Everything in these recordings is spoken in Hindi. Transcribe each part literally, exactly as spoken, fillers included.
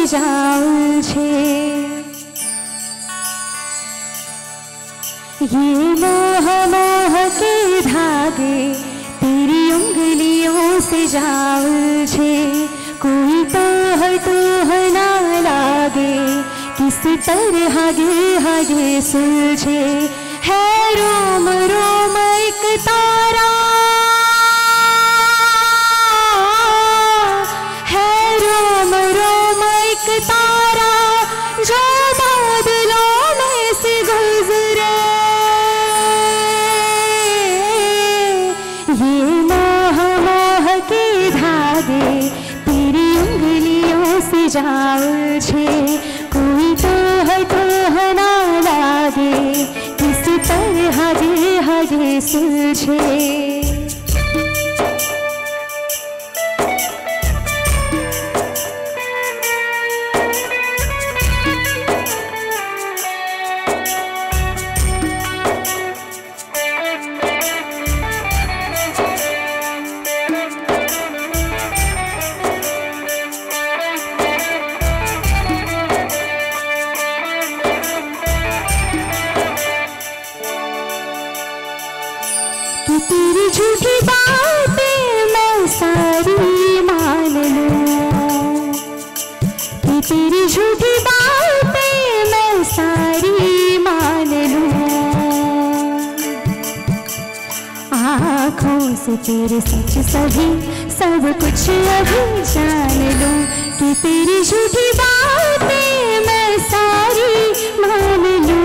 जाऊं छे। ये मोह मोह के धागे तेरी उंगलियों से जाऊं छे। कोई तोह तोह ना लागे किस तरह गे हगे सुलझे। है रोम रोम एक तारा, है रोम रोम एक तारा जो बादलों में से गुजरे। ये मोह मोह के धागे तेरी उंगलियों से जाऊं छे। कोई तोह तोह ना लागे किस तरह गे हगे सुलझे। तेरी झूठी बातें मैं सारी मान लूं, कि तेरी झूठी बातें मैं सारी मान लूं। आँखों से तेरे सच सभी सब कुछ अभी जान लूं, कि तेरी झूठी बातें मैं सारी मान लूं।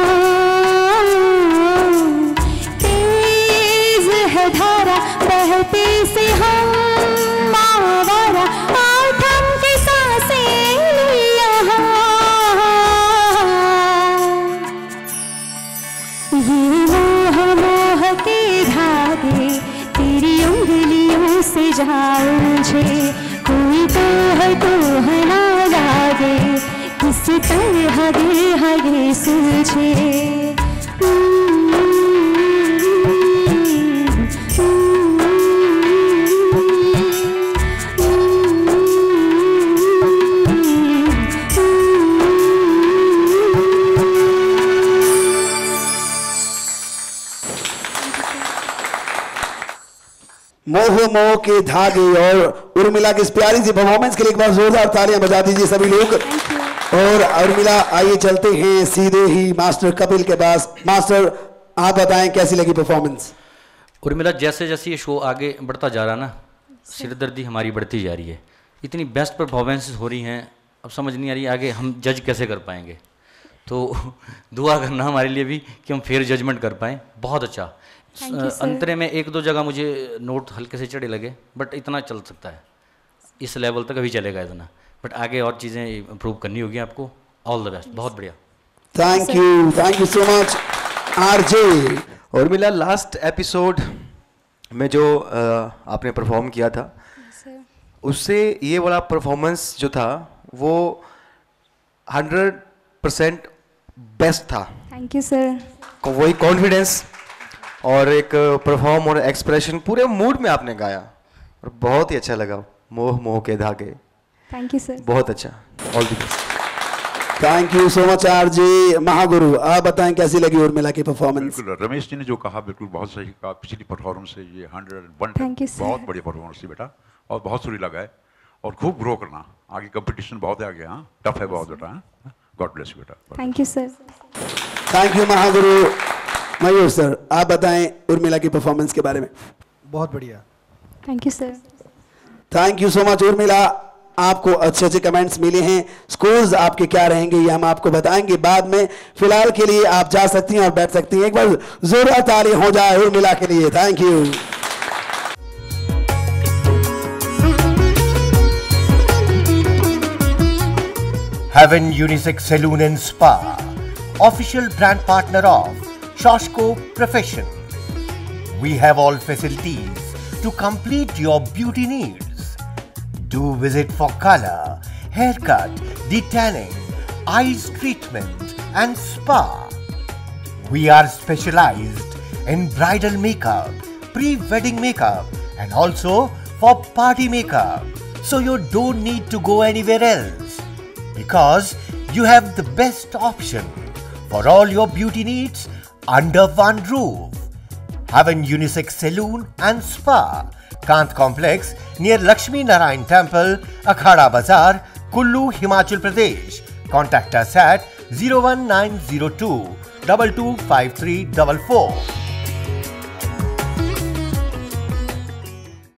धारा बहते से हम आवारा आठम की सांसें यहाँ। ये मोह मोह के धागे तेरी उंगलियों से जाऊं छे। कोई तोह तोह ना लागे किस तरह गे हगे सुलझे। मोह मोह के धागे और उर्मिला की इस प्यारी सी परफॉर्मेंस के लिए एक बार जोरदार तालियां बजा दीजिए सभी लोग। और उर्मिला आइए चलते हैं सीधे ही मास्टर कपिल के पास। मास्टर आप बताएं कैसी लगी परफॉर्मेंस? उर्मिला जैसे जैसे ये शो आगे बढ़ता जा रहा ना, सिरदर्दी हमारी बढ़ती जा रही है। इतनी बेस्ट परफॉर्मेंसेस हो रही हैं, अब समझ नहीं आ रही आगे हम जज कैसे कर पाएंगे। तो दुआ करना हमारे लिए भी कि हम फेयर जजमेंट कर पाएँ। बहुत अच्छा। अंतरे में एक दो जगह मुझे नोट हल्के से चढ़े लगे, बट इतना चल सकता है, इस लेवल तक अभी चलेगा इतना, बट आगे और चीज़ें इम्प्रूव करनी होगी आपको। ऑल द बेस्ट, बहुत बढ़िया। Thank you, thank you so much RJ. Urmila, last episode में जो uh, आपने परफॉर्म किया था, उससे ये वाला परफॉर्मेंस जो था वो हंड्रेड परसेंट बेस्ट था। Thank you sir. वही कॉन्फिडेंस और एक परफॉर्म और एक्सप्रेशन पूरे मूड में आपने गाया और बहुत ही अच्छा लगा। मोह मोह के धागे। Thank you sir. बहुत अच्छा। All the best. Thank you so much RJ. महागुरु आप बताएं कैसी लगी उर्मिला की परफॉर्मेंस? बिल्कुल, रमेश जी ने जो कहा बिल्कुल बहुत सही कहा। पिछली परफॉर्मेंस से ये हंड्रेड वन बहुत बढ़िया परफॉर्मेंस थी बेटा, और बहुत सुरीला गाए और खूब ग्रो करना। आगे कंपटीशन बहुत है आगे। हाँ, टफ है बहुत बेटा। गॉड ब्लेस यू बेटा। Thank you sir. Thank you महागुरु। मयूर सर आप बताएं उर्मिला की परफॉर्मेंस के बारे में? बहुत बढ़िया। Thank you sir. Thank you so much Urmila. आपको अच्छे अच्छे कमेंट्स मिले हैं। स्कोर्स आपके क्या रहेंगे ये हम आपको बताएंगे बाद में। फिलहाल के लिए आप जा सकती हैं और बैठ सकती हैं। एक बार जोरदार ताली हो जाए उर्मिला के लिए। Thank you. Heaven Unisex Saloon and Spa, official brand partner of Shoshko Profession. We have all facilities to complete your beauty needs. Do visit for color, haircut, detanning, eyes treatment and spa. We are specialized in bridal makeup, pre-wedding makeup and also for party makeup. So you don't need to go anywhere else. because you have the best option for all your beauty needs under one roof. Heaven Unisex Saloon and Spa, Kant Complex near Lakshmi Narayan Temple, Akhada Bazaar, Kullu, Himachal Pradesh. Contact us at zero one nine zero two two two five three four four.